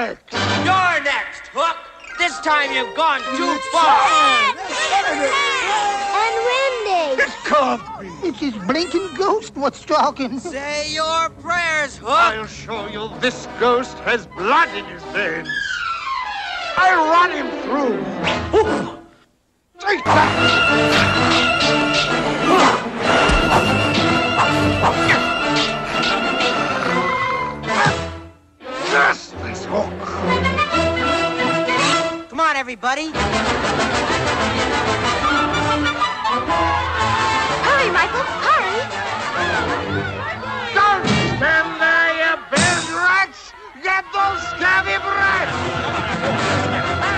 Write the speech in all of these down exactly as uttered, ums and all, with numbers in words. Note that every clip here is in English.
next. You're next, Hook. This time you've gone too far. And Wendy. It can't be. It's his blinking ghost what's talking. Say your prayers, Hook. I'll show you this ghost has blood in his veins. I'll run him through. Ooh. Take that. This Hook. Come on, everybody. Hurry, Michael, hurry. Don't stand there, you big rats! Get those scabby brats!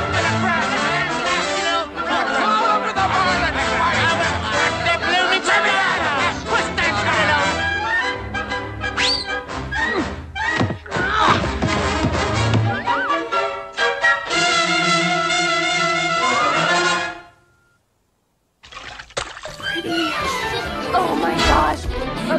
Oh my gosh. A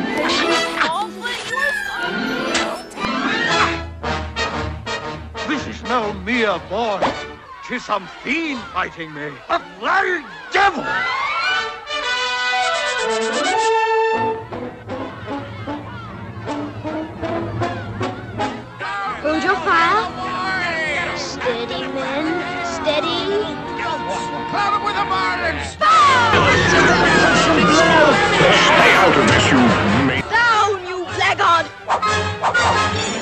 This is no mere boy. 'Tis some fiend fighting me. A very devil! Hold your fire. Steady, men. Steady. Come with the Marlins! Stay out of this, you mate. Down, you blackguard!